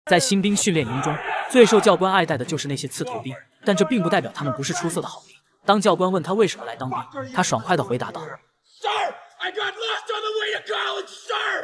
在新兵训练营中，最受教官爱戴的就是那些刺头兵，但这并不代表他们不是出色的好兵。当教官问他为什么来当兵，他爽快地回答道 ：“Sir, I got lost on the way to college, sir。”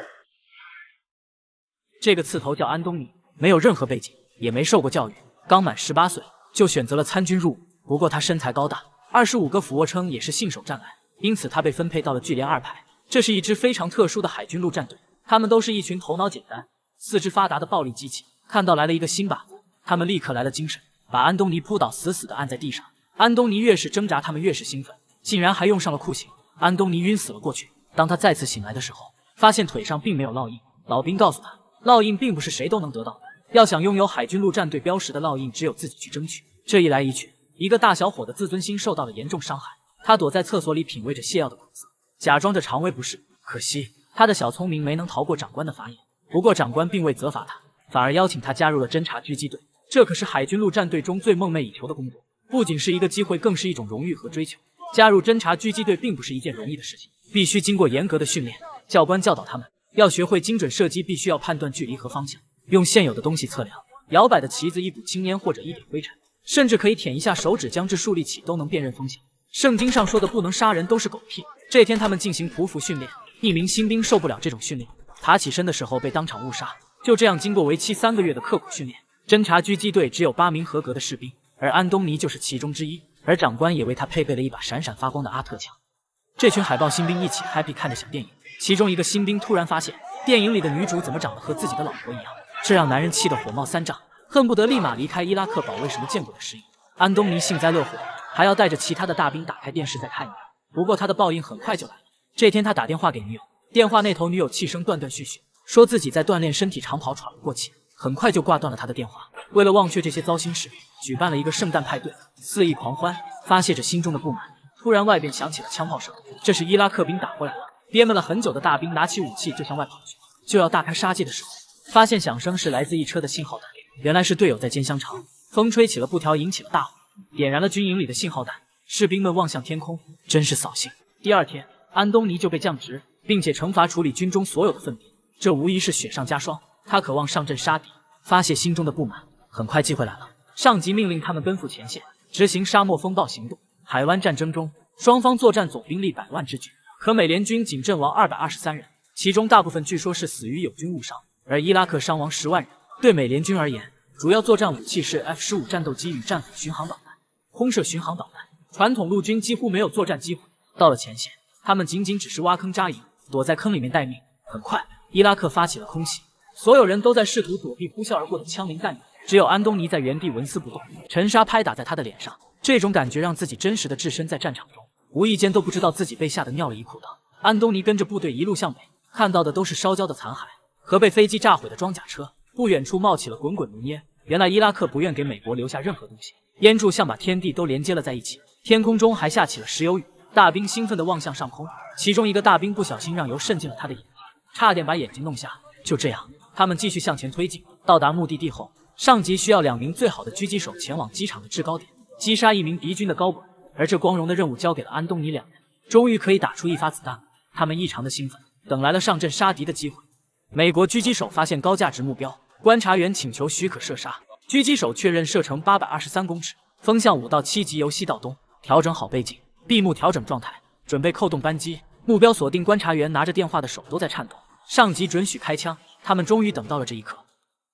这个刺头叫安东尼，没有任何背景，也没受过教育，刚满18岁就选择了参军入伍。不过他身材高大，25个俯卧撑也是信手拈来，因此他被分配到了巨连2排。这是一支非常特殊的海军陆战队，他们都是一群头脑简单、四肢发达的暴力机器。看到来了一个新靶子，他们立刻来了精神，把安东尼扑倒，死死地按在地上。安东尼越是挣扎，他们越是兴奋，竟然还用上了酷刑。安东尼晕死了过去。当他再次醒来的时候，发现腿上并没有烙印。老兵告诉他，烙印并不是谁都能得到的，要想拥有海军陆战队标识的烙印，只有自己去争取。这一来一去，一个大小伙的自尊心受到了严重伤害。他躲在厕所里品味着泻药的苦涩，假装着肠胃不适。可惜他的小聪明没能逃过长官的法眼。不过长官并未责罚他，反而邀请他加入了侦察狙击队。这可是海军陆战队中最梦寐以求的工作，不仅是一个机会，更是一种荣誉和追求。加入侦察狙击队并不是一件容易的事情，必须经过严格的训练。教官教导他们要学会精准射击，必须要判断距离和方向，用现有的东西测量。摇摆的旗子、一股青烟或者一点灰尘，甚至可以舔一下手指，将之竖立起，都能辨认风向。圣经上说的不能杀人都是狗屁。这天他们进行匍匐训练，一名新兵受不了这种训练，爬起身的时候被当场误杀。就这样，经过为期3个月的刻苦训练，侦察狙击队只有8名合格的士兵，而安东尼就是其中之一。而长官也为他配备了一把闪闪发光的阿特枪。这群海豹新兵一起 happy 看着小电影，其中一个新兵突然发现，电影里的女主怎么长得和自己的老婆一样，这让男人气得火冒三丈，恨不得立马离开伊拉克保卫什么见鬼的事业。安东尼幸灾乐祸，还要带着其他的大兵打开电视再看一遍。不过他的报应很快就来了。这天他打电话给女友，电话那头女友气声断断续续，说自己在锻炼身体长跑喘了过气，很快就挂断了他的电话。为了忘却这些糟心事，举办了一个圣诞派对，肆意狂欢，发泄着心中的不满。突然外边响起了枪炮声，这是伊拉克兵打过来了。憋闷了很久的大兵拿起武器就向外跑去，就要大开杀戒的时候，发现响声是来自一车的信号弹，原来是队友在煎香肠。风吹起了布条，引起了大火，点燃了军营里的信号弹。士兵们望向天空，真是扫兴。第二天，安东尼就被降职，并且惩罚处理军中所有的粪便，这无疑是雪上加霜。他渴望上阵杀敌，发泄心中的不满。很快机会来了，上级命令他们奔赴前线，执行沙漠风暴行动。海湾战争中，双方作战总兵力100万之巨，可美联军仅阵亡223人，其中大部分据说是死于友军误伤，而伊拉克伤亡10万人。对美联军而言，主要作战武器是 F-15战斗机与战斧巡航导弹、轰射巡航导弹，传统陆军几乎没有作战机会。到了前线，他们仅仅只是挖坑扎营，躲在坑里面待命。很快，伊拉克发起了空袭，所有人都在试图躲避呼啸而过的枪林弹雨，只有安东尼在原地纹丝不动。尘沙拍打在他的脸上，这种感觉让自己真实的置身在战场中，无意间都不知道自己被吓得尿了一裤裆。安东尼跟着部队一路向北，看到的都是烧焦的残骸和被飞机炸毁的装甲车。不远处冒起了滚滚浓烟，原来伊拉克不愿给美国留下任何东西，烟柱像把天地都连接了在一起。天空中还下起了石油雨，大兵兴奋地望向上空，其中一个大兵不小心让油渗进了他的眼睛，差点把眼睛弄瞎。就这样，他们继续向前推进。到达目的地后，上级需要2名最好的狙击手前往机场的制高点，击杀1名敌军的高管。而这光荣的任务交给了安东尼2人，终于可以打出1发子弹了。他们异常的兴奋，等来了上阵杀敌的机会。美国狙击手发现高价值目标，观察员请求许可射杀，狙击手确认射程823公尺，风向5到7级，由西到东。调整好背景，闭目调整状态，准备扣动扳机，目标锁定。观察员拿着电话的手都在颤抖。上级准许开枪，他们终于等到了这一刻。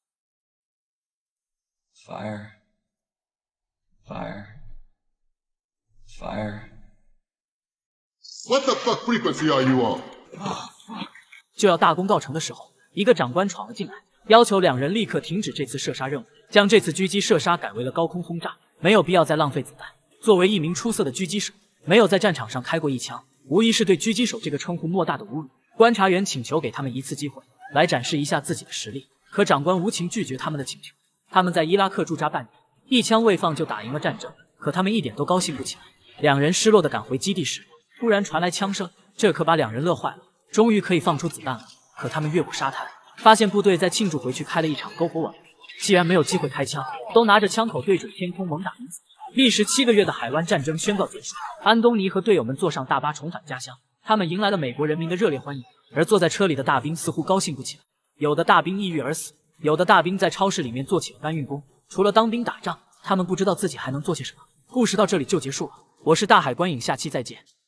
Fire. Fire. Fire. What the fuck frequency are you on? 就要大功告成的时候，一个长官闯了进来，要求2人立刻停止这次射杀任务，将这次狙击射杀改为了高空轰炸，没有必要再浪费子弹。作为一名出色的狙击手，没有在战场上开过一枪，无疑是对狙击手这个称呼莫大的侮辱。观察员请求给他们一次机会，来展示一下自己的实力，可长官无情拒绝他们的请求。他们在伊拉克驻扎半年，一枪未放就打赢了战争，可他们一点都高兴不起来。2人失落地赶回基地时，突然传来枪声，这可把2人乐坏了。终于可以放出子弹了，可他们越过沙滩，发现部队在庆祝回去开了一场篝火晚会。既然没有机会开枪，都拿着枪口对准天空猛打一次。历时7个月的海湾战争宣告结束，安东尼和队友们坐上大巴重返家乡，他们迎来了美国人民的热烈欢迎。而坐在车里的大兵似乎高兴不起来，有的大兵抑郁而死， 有的大兵在超市里面做起了搬运工，除了当兵打仗，他们不知道自己还能做些什么。故事到这里就结束了，我是大海观影，下期再见。